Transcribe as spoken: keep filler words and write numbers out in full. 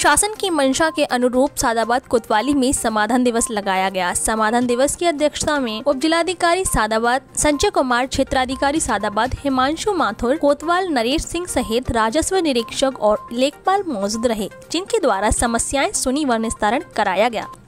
प्रशासन की मंशा के अनुरूप सादाबाद कोतवाली में समाधान दिवस लगाया गया। समाधान दिवस की अध्यक्षता में उप जिलाधिकारी सादाबाद संजय कुमार, क्षेत्राधिकारी सादाबाद हिमांशु माथुर, कोतवाल नरेश सिंह सहित राजस्व निरीक्षक और लेखपाल मौजूद रहे, जिनके द्वारा समस्याएं सुनी व निस्तारण कराया गया।